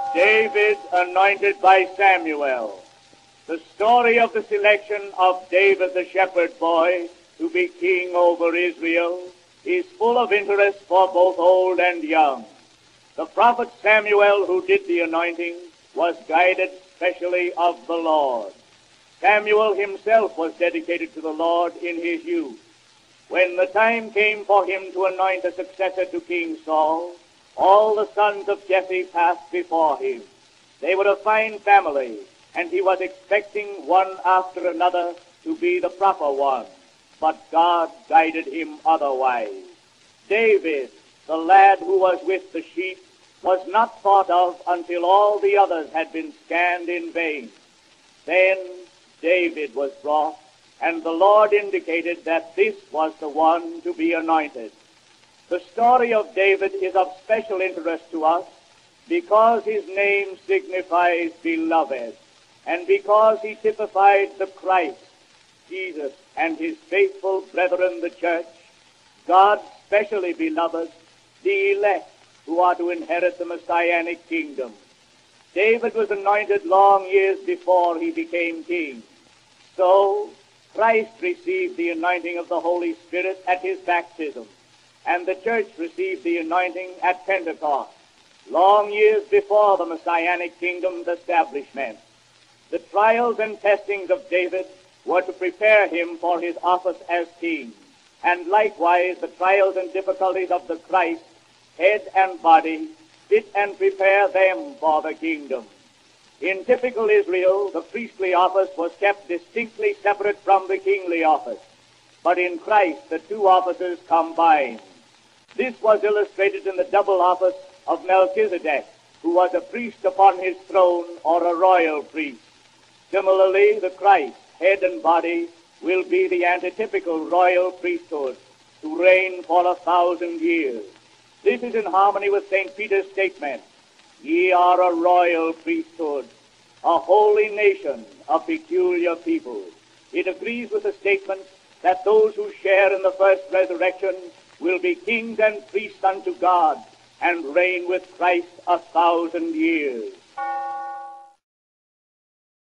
David anointed by Samuel. The story of the selection of David the shepherd boy to be king over Israel is full of interest for both old and young. The prophet Samuel, who did the anointing, was guided specially of the Lord. Samuel himself was dedicated to the Lord in his youth. When the time came for him to anoint a successor to King Saul, all the sons of Jesse passed before him. They were a fine family, and he was expecting one after another to be the proper one. But God guided him otherwise. David, the lad who was with the sheep, was not thought of until all the others had been scanned in vain. Then David was brought, and the Lord indicated that this was the one to be anointed. The story of David is of special interest to us because his name signifies beloved, and because he typified the Christ, Jesus, and his faithful brethren, the church, God's specially beloved, the elect, who are to inherit the Messianic kingdom. David was anointed long years before he became king. So, Christ received the anointing of the Holy Spirit at his baptism, and the church received the anointing at Pentecost, long years before the Messianic kingdom's establishment. The trials and testings of David were to prepare him for his office as king, and likewise the trials and difficulties of the Christ, head and body, fit and prepare them for the kingdom. In typical Israel, the priestly office was kept distinctly separate from the kingly office, but in Christ the two offices combined. This was illustrated in the double office of Melchizedek, who was a priest upon his throne, or a royal priest. Similarly, the Christ, head and body, will be the antitypical royal priesthood to reign for 1,000 years. This is in harmony with St. Peter's statement, "Ye are a royal priesthood, a holy nation, a peculiar people." It agrees with the statement that those who share in the first resurrection will be kings and priests unto God and reign with Christ 1,000 years.